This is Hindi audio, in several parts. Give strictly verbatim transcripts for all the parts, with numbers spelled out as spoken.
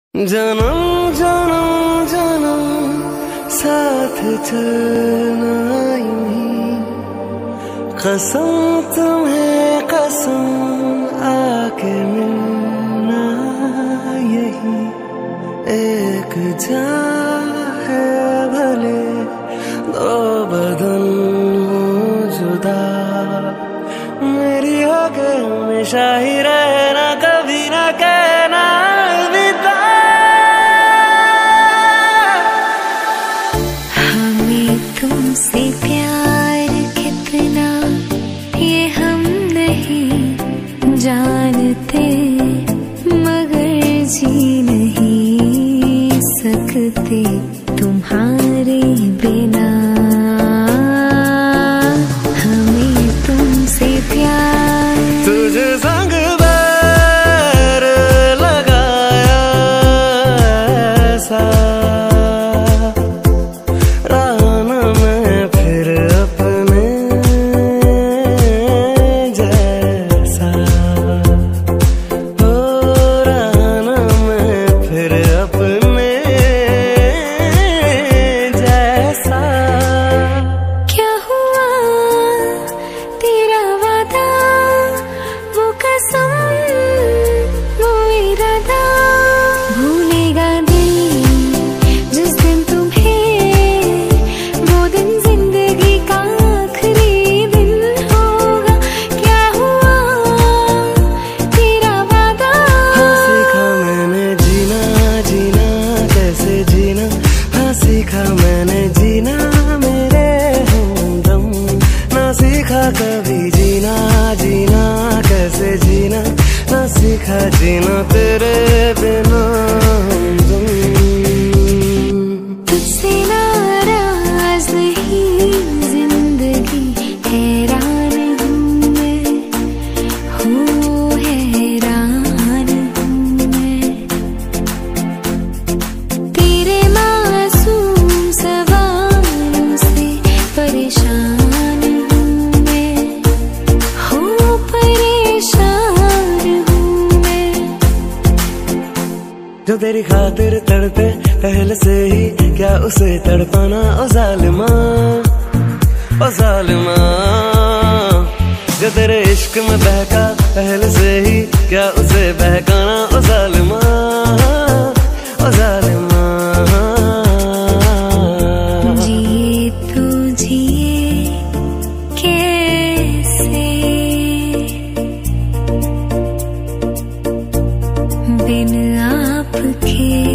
जन्म जन्म जन्म साथ चलना यूं, कसम तुम्हें कसम आके मिलना यही एक जान है भले दो बदन हो जुदा, मेरी होके हमेशा ही रहना कभी ना कहना अलविदा। हमें तुमसे प्यार कितना ये हम नहीं जानते, मगर जी नहीं सकते तुम्हारे बिना। हमें तुमसे प्यार तुझे संग बैर लगाया ऐसा, राना मैं फिर अपने जैसा, हो राना मैं फिर अपने जैसा। क्या हुआ तेरा वादा, वो कसम वो इरादा, भूलेगा दिल जिस दिन तुम्हें, वो दिन जिंदगी का आखिरी दिन होगा। क्या हुआ तेरा वादा, हाँ सीखा मैंने जीना जीना कैसे जीना, हाँ सीखा मैंने जीना मेरे हमदम, ना सीखा कभी जीना जीना कैसे जीना, ना सीखा जीना तेरे बिना हमदम। तुझसे नाराज नहीं जिंदगी, हैरान हूँ मैं, हो हैरान हूँ मैं, तेरे मासूम सवालों से परेशान हूँ मैं, हो परेशान हूँ मैं। जो तेरी खातिर तड़पे पहले से ही, क्या उसे तड़पाना ओ जालिमा ओ जालिमा। जो तेरे इश्क में बहका पहले से ही, क्या उसे बहकाना ओ जालिमा ओ जालिमा। जिए तो जिए कैसे बिन आपके,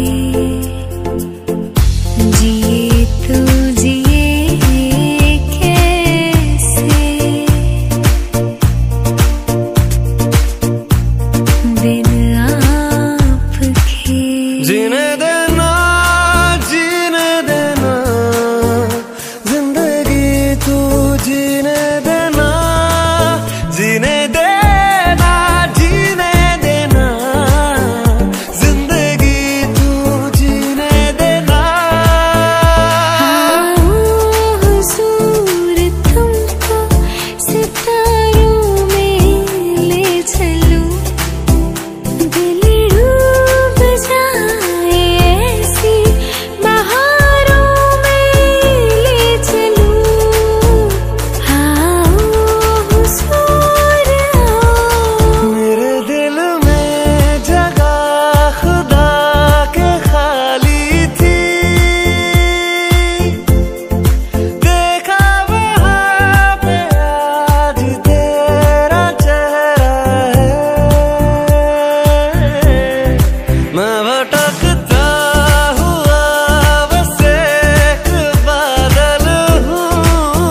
जिए तो जिए कैसे बिन आपके। जीने देना जीने देना जिंदगी तू जीने देना, जीने देना जीने देना जिंदगी तू जीने देना। हुजूर तुमको सितारों में ले चलूं, दिल डूब जाए ऐसी बहारों में ले चलूं। हाँ हुजूर आओ, मेरे दिल में जगह खुदा के खाली थी, देखा वहाँ पे आज तेरा चेहरा है। मैं भटकता हुआ बस एक बादल हूँ,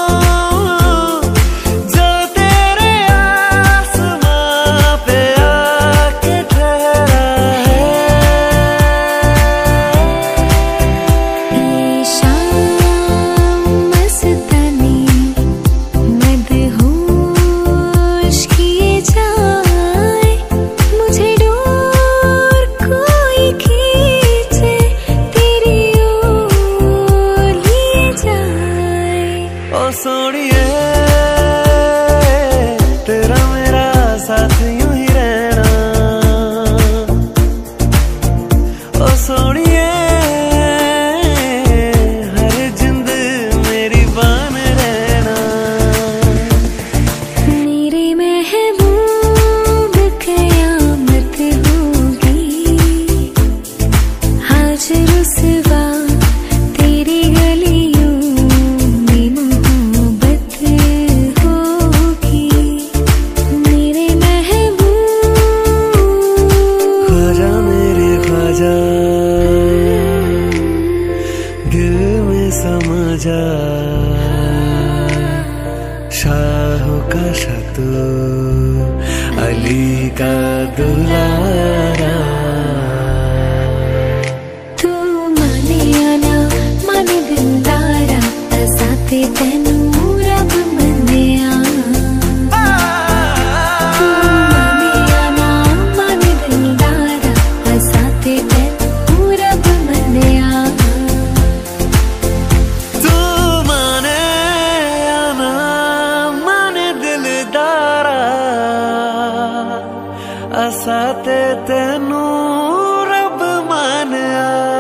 जो तेरे आसमां पे आके ठहरा है। ये शाम मस्तानी मदहोश किए जाए, मुझे डोर कोई ओ सोनिए हर जिंद मेरी बान रहना। मेरे महबूब कयामत होगी आज रुसवा तेरी गलियों में मोहब्बत होगी। मेरे महबूब ख्वाजा मेरे ख्वाजा दिल में समा जा, शाहों का शाह तू अली का दुलारा। तू माने या ना माने दिलदारा असाते तेनू रब मन्निया। तू माने या ना माने दिलदारा असाते तेनू रब मन्निया। तू माने या ना माने दिलदारा असा ते तेनू रब मानिया।